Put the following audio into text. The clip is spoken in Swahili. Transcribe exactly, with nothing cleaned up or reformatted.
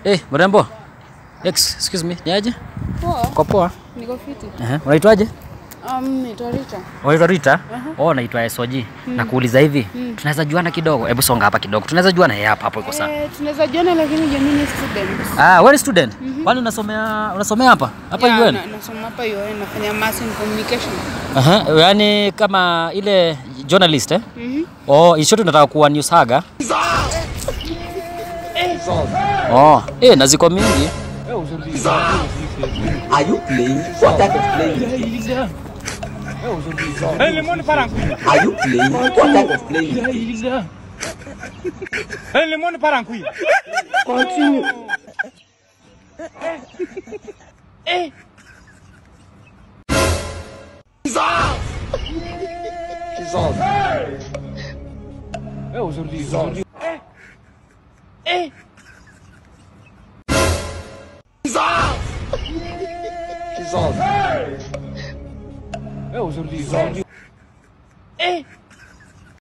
Eh, mrembo. Ex, excuse me. Niaje? Poa. Uko poa? Niko fiti. Eh, uh-huh. Unaitwaje? Um, naitwa Rita. Unaitwa Rita? Uh-huh. Oh, naitwa S O G. Hmm. Nakuuliza hivi, hmm. tunaweza juana kidogo? Hebu songa hapa kidogo. Tunaweza juana yeye hapa hapo iko sawa. Eh, tunaweza juana lakini je mimi ni student. Ah, wewe ni student? Mm -hmm. Kwani unasomea unasomea hapa? Hapa yeah, U N? Na, nasoma hapa U N, nafanya mass in communication. Aha, uh-huh. Yaani kama ile journalist eh? Mhm. Mm Oh, isho tunataka kuwa news haga. Oh, eh naziko mingi. Are you playing? What type of playing? Hey, lemon parangui. Are you playing? What type of playing? Hey, lemon parangui. Continue. Eh. Jesus. Eh, aujourd'hui, aujourd'hui. Eh. Eh. Jesus. Eh, aujourd'hui, aujourd'hui. Eh.